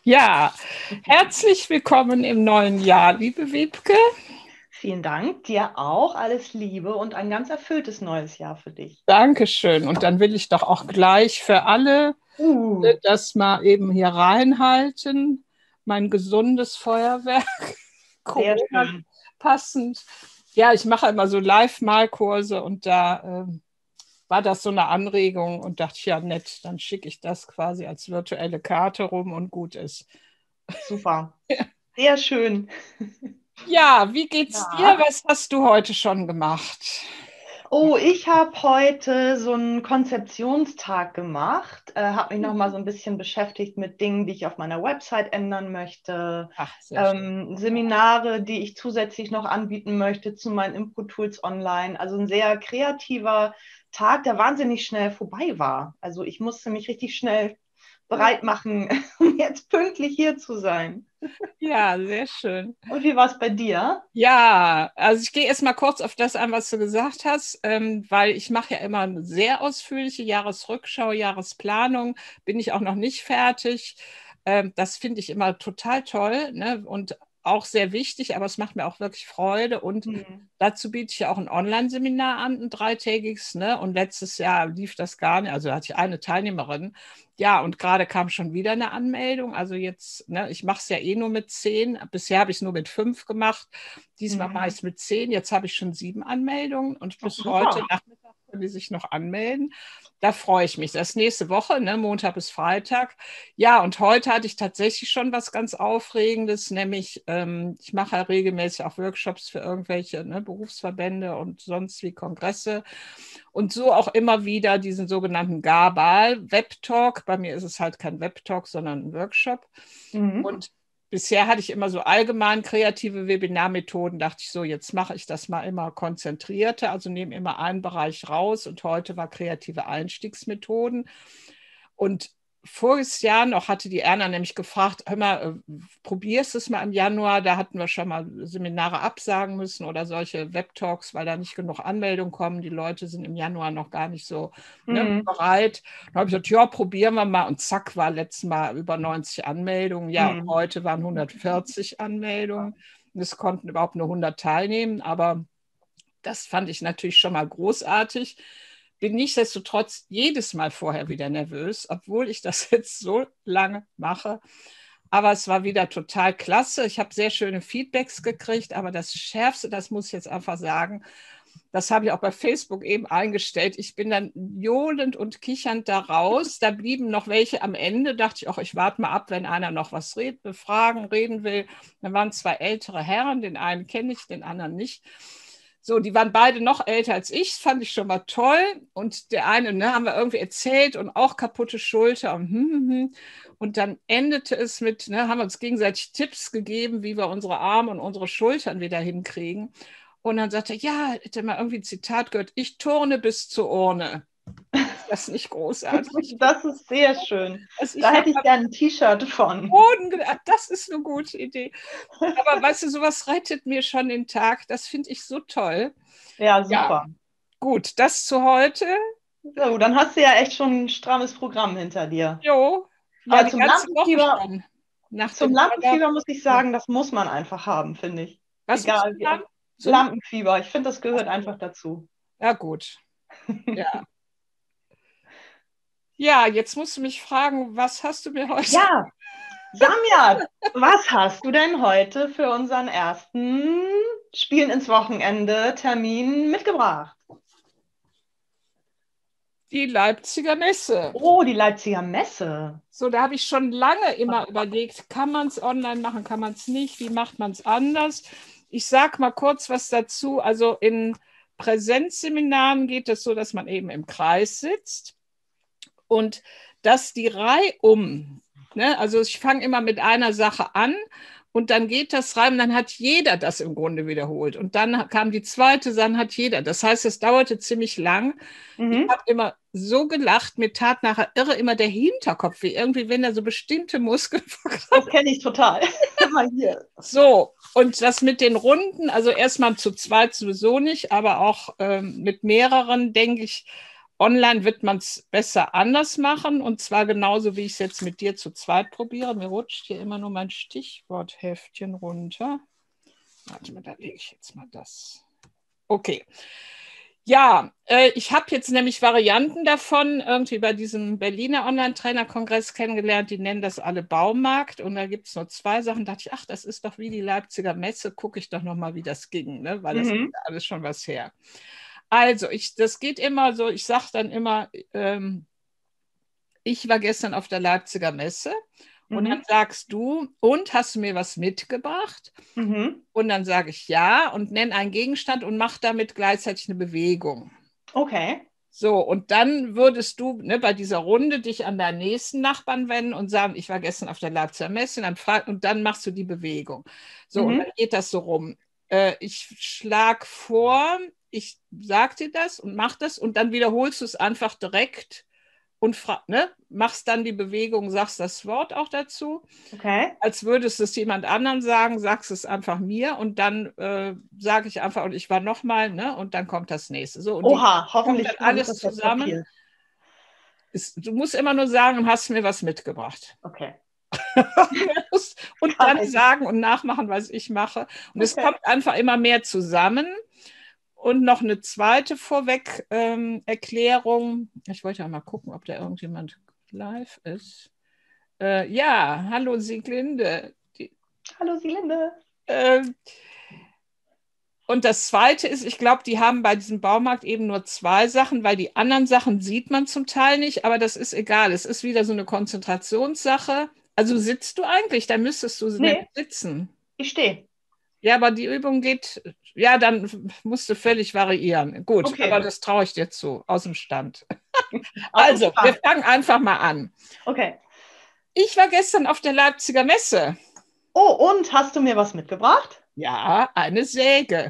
Ja, herzlich willkommen im neuen Jahr, liebe Wiebke. Vielen Dank, dir auch alles Liebe und ein ganz erfülltes neues Jahr für dich. Dankeschön. Und dann will ich doch auch gleich für alle das mal eben hier reinhalten. Mein gesundes Feuerwerk, Sehr Corona schön. passend. Ja, ich mache immer so Live-Malkurse und da war das so eine Anregung und dachte, ja, nett, dann schicke ich das quasi als virtuelle Karte rum und gut ist. Super. Sehr schön. Ja, wie geht's dir? Ja. Was hast du heute schon gemacht? Oh, ich habe heute so einen Konzeptionstag gemacht, habe mich noch mal so ein bisschen beschäftigt mit Dingen, die ich auf meiner Website ändern möchte, Ach, sehr schön. Seminare, die ich zusätzlich noch anbieten möchte zu meinen Input-Tools online. Also ein sehr kreativer Tag, der wahnsinnig schnell vorbei war. Also ich musste mich richtig schnell bereit machen, um jetzt pünktlich hier zu sein. Ja, sehr schön. Und wie war es bei dir? Ja, also ich gehe erst mal kurz auf das ein, was du gesagt hast, weil ich mache ja immer eine sehr ausführliche Jahresrückschau, Jahresplanung, bin ich auch noch nicht fertig. Das finde ich immer total toll, ne? Und auch sehr wichtig, aber es macht mir auch wirklich Freude. Und Hm. dazu biete ich ja auch ein Online-Seminar an, ein dreitägiges, ne? Und letztes Jahr lief das gar nicht, also da hatte ich eine Teilnehmerin. Ja, und gerade kam schon wieder eine Anmeldung. Also jetzt, ne, ich mache es ja eh nur mit 10. Bisher habe ich es nur mit 5 gemacht. Diesmal mache ich Hm. es mit 10. Jetzt habe ich schon 7 Anmeldungen und Ach, bis heute super. Nachmittag können die sich noch anmelden. Da freue ich mich. Das ist nächste Woche, ne, Montag bis Freitag. Ja, und heute hatte ich tatsächlich schon was ganz Aufregendes, nämlich ich mache ja regelmäßig auch Workshops für irgendwelche, ne, Berufsverbände und sonst wie Kongresse. Und so auch immer wieder diesen sogenannten Gabal-Webtalk. Bei mir ist es halt kein Webtalk, sondern ein Workshop. Mhm. Und bisher hatte ich immer so allgemein kreative Webinarmethoden, dachte ich so, jetzt mache ich das mal immer konzentrierter, also nehme immer einen Bereich raus und heute war kreative Einstiegsmethoden. Und voriges Jahr noch hatte die Erna nämlich gefragt, hör mal, probierst du es mal im Januar, da hatten wir schon mal Seminare absagen müssen oder solche Webtalks, weil da nicht genug Anmeldungen kommen, die Leute sind im Januar noch gar nicht so, ne, Mhm. bereit. Dann habe ich gesagt, ja, probieren wir mal. Und zack, war letztes Mal über 90 Anmeldungen. Ja, und Mhm. heute waren 140 Anmeldungen. Es konnten überhaupt nur 100 teilnehmen, aber das fand ich natürlich schon mal großartig. Bin nichtsdestotrotz jedes Mal vorher wieder nervös, obwohl ich das jetzt so lange mache. Aber es war wieder total klasse. Ich habe sehr schöne Feedbacks gekriegt, aber das Schärfste, das muss ich jetzt einfach sagen, das habe ich auch bei Facebook eben eingestellt. Ich bin dann johlend und kichernd da raus. Da blieben noch welche am Ende. Dachte ich auch, ich warte mal ab, wenn einer noch was reden will. Da waren zwei ältere Herren. Den einen kenne ich, den anderen nicht. So, die waren beide noch älter als ich. Das fand ich schon mal toll. Und der eine, ne, haben wir irgendwie erzählt und auch kaputte Schulter und. Und dann endete es mit, ne, haben wir uns gegenseitig Tipps gegeben, wie wir unsere Arme und unsere Schultern wieder hinkriegen. Und dann sagte er, ja, hätte mal irgendwie ein Zitat gehört, ich turne bis zur Urne. Ist das nicht großartig? Das ist sehr schön. Also Da ich habe hätte ich am gerne ein T-Shirt von. Boden gedacht, das ist eine gute Idee. Aber weißt du, sowas rettet mir schon den Tag. Das finde ich so toll. Ja, Ja, super. gut, das zu heute. So, dann hast du ja echt schon ein strammes Programm hinter dir. Jo, ja, Aber die ganze Woche schon. Nach Zum dem Urlaub. Lampenfieber muss ich sagen, das muss man einfach haben, finde ich. Was muss Egal man wie. haben? Zum Lampenfieber, ich finde, das gehört einfach dazu. Ja, gut. Ja. Ja, jetzt musst du mich fragen, was hast du mir heute? Ja, Samja, was hast du denn heute für unseren ersten Spielen ins Wochenende Termin mitgebracht? Die Leipziger Messe. Oh, die Leipziger Messe. So, da habe ich schon lange immer überlegt, kann man es online machen, kann man es nicht, wie macht man es anders? Ich sage mal kurz was dazu. Also in Präsenzseminaren geht es so, dass man eben im Kreis sitzt und dass die reihum, ne, also ich fange immer mit einer Sache an und dann geht das rein und dann hat jeder das im Grunde wiederholt. Und dann kam die zweite, dann hat jeder. Das heißt, es dauerte ziemlich lang. Ich Mhm. habe immer so gelacht, mir tat nachher irre immer der Hinterkopf wie irgendwie, wenn er so bestimmte Muskeln Das kenne ich total. Mal hier. so, und das mit den Runden, also erstmal zu zweit sowieso nicht, aber auch mit mehreren, denke ich, Online wird man es besser anders machen und zwar genauso, wie ich es jetzt mit dir zu zweit probiere. Mir rutscht hier immer nur mein Stichwortheftchen runter. Warte mal, da lege ich jetzt mal das. Okay. Ja, ich habe jetzt nämlich Varianten davon irgendwie bei diesem Berliner Online-Trainer-Kongress kennengelernt. Die nennen das alle Baumarkt und da gibt es nur 2 Sachen. Da dachte ich, ach, das ist doch wie die Leipziger Messe. Gucke ich doch noch mal, wie das ging, ne? Weil das ist ja alles schon was her. Also, das geht immer so, ich sage dann immer, ich war gestern auf der Leipziger Messe und dann sagst du, und hast du mir was mitgebracht? Und dann sage ich ja und nenne einen Gegenstand und mache damit gleichzeitig eine Bewegung. Okay. So, und dann würdest du bei dieser Runde dich an deinen nächsten Nachbarn wenden und sagen, ich war gestern auf der Leipziger Messe und dann machst du die Bewegung. So, und dann geht das so rum. Ich schlage vor, ich sage dir das und mach das und dann wiederholst du es einfach direkt und machst dann die Bewegung, sagst das Wort auch dazu. Okay. Als würdest du es jemand anderem sagen, sagst es einfach mir und dann sage ich einfach, und ich war nochmal, ne? Und dann kommt das nächste. So, und Oha, hoffentlich kommt dann alles zusammen. Du musst immer nur sagen, hast mir was mitgebracht. Okay. Und dann sagen und nachmachen, was ich mache. Und es kommt einfach immer mehr zusammen. Und noch eine zweite Vorweg-Erklärung. Ich wollte ja mal gucken, ob da irgendjemand live ist. Ja, hallo Sieglinde. Hallo Sieglinde. Und das Zweite ist, ich glaube, die haben bei diesem Baumarkt eben nur 2 Sachen, weil die anderen Sachen sieht man zum Teil nicht, aber das ist egal. Es ist wieder so eine Konzentrationssache. Also sitzt du eigentlich? Da müsstest du nicht sitzen. Ich stehe. Ja, aber die Übung geht, ja, dann musst du völlig variieren. Gut, aber das traue ich dir zu, aus dem Stand. Also, wir fangen einfach mal an. Okay. Ich war gestern auf der Leipziger Messe. Oh, und hast du mir was mitgebracht? Ja, eine Säge.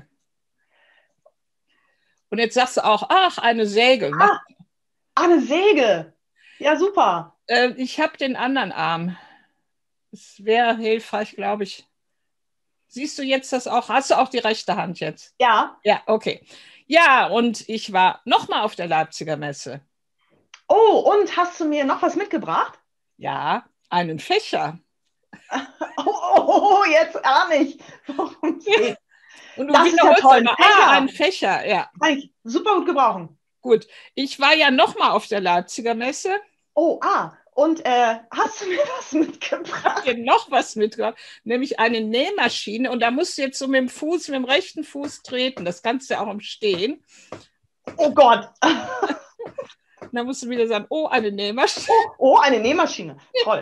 Und jetzt sagst du auch, ach, eine Säge. Eine Säge. Ja, super. Ich habe den anderen Arm. Es wäre hilfreich, glaube ich. Siehst du jetzt das auch? Hast du auch die rechte Hand jetzt? Ja. Ja, okay. Ja, und ich war nochmal auf der Leipziger Messe. Oh, und hast du mir noch was mitgebracht? Ja, einen Fächer. Oh, jetzt ahne ich, worum es geht. Und du das ist ja toll. Ein Fächer, ja. Kann ich super gut gebrauchen. Gut, ich war ja nochmal auf der Leipziger Messe. Oh, und hast du mir was mitgebracht? Ich habe dir noch was mitgebracht, nämlich eine Nähmaschine. Und da musst du jetzt so mit dem rechten Fuß treten. Das kannst du ja auch im Stehen. Oh Gott. Da musst du wieder sagen, oh, eine Nähmaschine. Oh, eine Nähmaschine. Toll.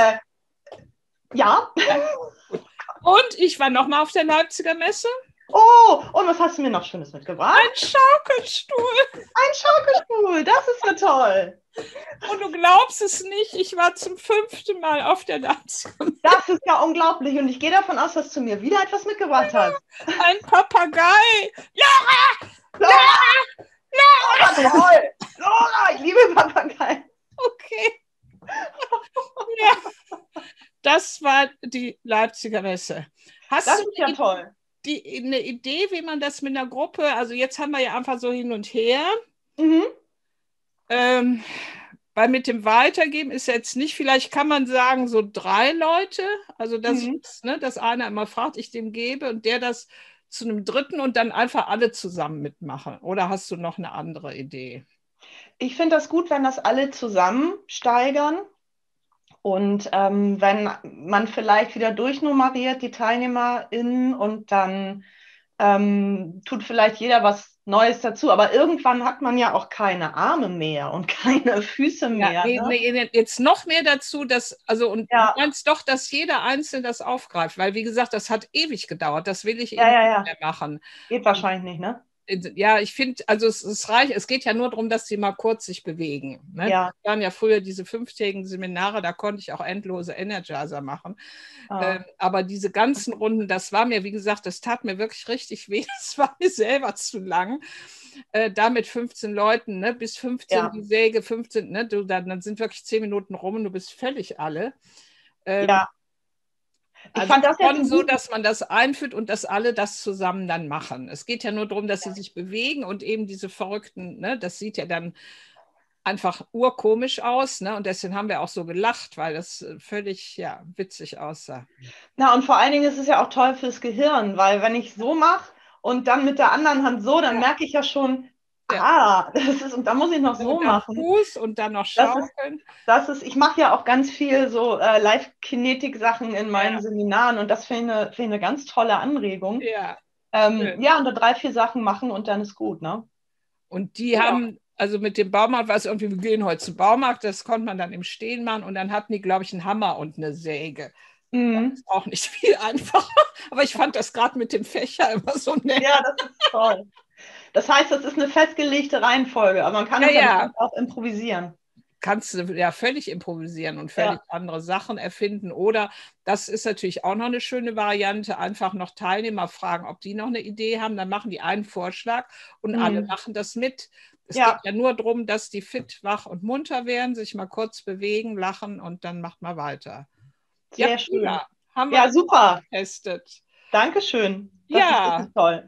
Ja. Und ich war nochmal auf der Leipziger Messe. Oh, und was hast du mir noch Schönes mitgebracht? Ein Schaukelstuhl. Ein Schaukelstuhl, das ist ja toll. Und du glaubst es nicht, ich war zum 5. Mal auf der Leipziger Messe. Das ist ja unglaublich und ich gehe davon aus, dass du mir wieder etwas mitgebracht hast. Ein Papagei. Laura! Laura! Laura! Toll! Laura, ich liebe Papageien. Okay. Ja, das war die Leipziger Messe. Das ist ja toll. Eine Idee, wie man das mit einer Gruppe, also jetzt haben wir ja einfach so hin und her. Weil mit dem Weitergeben ist jetzt nicht, vielleicht kann man sagen, so 3 Leute, also dass einer immer fragt, ich dem gebe und der das zu einem Dritten und dann einfach alle zusammen mitmachen. Oder hast du noch eine andere Idee? Ich finde das gut, wenn das alle zusammen steigern. Und wenn man vielleicht wieder durchnummeriert, die TeilnehmerInnen, und dann tut vielleicht jeder was Neues dazu. Aber irgendwann hat man ja auch keine Arme mehr und keine Füße mehr. Ja, nee, jetzt noch mehr dazu, du meinst doch, dass jeder Einzelne das aufgreift, weil wie gesagt, das hat ewig gedauert. Das will ich nicht mehr machen. Geht wahrscheinlich nicht, ne? Ja, ich finde, also es reicht, es geht ja nur darum, dass sie mal kurz sich bewegen. Ne? Ja. Das waren ja früher diese 5-tägigen Seminare, da konnte ich auch endlose Energizer machen. Aber diese ganzen Runden, das war mir, wie gesagt, das tat mir wirklich richtig weh. Das war mir selber zu lang. Da mit 15 Leuten, ne, bis 15 die Säge, 15, ne, dann sind wirklich 10 Minuten rum und du bist völlig alle. Ja. Ich fand das schon so, dass man das einführt und dass alle das zusammen dann machen. Es geht ja nur darum, dass sie sich bewegen und eben diese Verrückten, ne, das sieht ja dann einfach urkomisch aus, ne? Und deswegen haben wir auch so gelacht, weil das völlig witzig aussah. Na, und vor allen Dingen ist es ja auch toll fürs Gehirn, weil wenn ich so mache und dann mit der anderen Hand so, dann Ja, merke ich ja schon, ja. und dann muss ich noch so Und dann machen. Fuß und dann noch Das ist, schaukeln. ich mache ja auch ganz viel so Live-Kinetik-Sachen in meinen Ja, Seminaren und das finde ich eine ganz tolle Anregung. ja, schön. Ja, und da 3, 4 Sachen machen und dann ist gut, ne? Und die Ja. haben, also mit dem Baumarkt war es irgendwie, wir gehen heute zum Baumarkt, das konnte man dann im Stehen machen und dann hatten die, glaube ich, einen Hammer und eine Säge. Mhm. Ist auch nicht viel einfacher, aber ich fand das gerade mit dem Fächer immer so nett. Ja, das ist toll. Das heißt, das ist eine festgelegte Reihenfolge, aber man kann Ja, es ja ja, bestimmt auch improvisieren. kannst du ja völlig improvisieren und völlig Ja. andere Sachen erfinden. Oder das ist natürlich auch noch eine schöne Variante, einfach noch Teilnehmer fragen, ob die noch eine Idee haben. Dann machen die einen Vorschlag und alle Mhm. machen das mit. Es geht Ja, ja nur darum, dass die fit, wach und munter werden, sich mal kurz bewegen, lachen und dann macht man weiter. Ja, sehr schön. prima. Haben wir Ja, das auch super. getestet. Dankeschön. Das ist Ja, wirklich toll.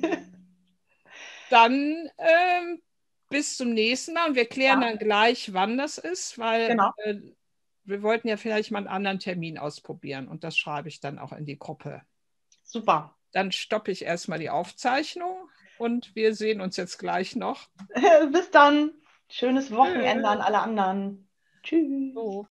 dann bis zum nächsten Mal und wir klären Ja, dann gleich, wann das ist, weil genau. wir wollten ja vielleicht mal einen anderen Termin ausprobieren und das schreibe ich dann auch in die Gruppe. Super. Dann stoppe ich erstmal die Aufzeichnung und wir sehen uns jetzt gleich noch. Bis dann. Schönes Wochenende Tschüss. an alle anderen. Tschüss. So.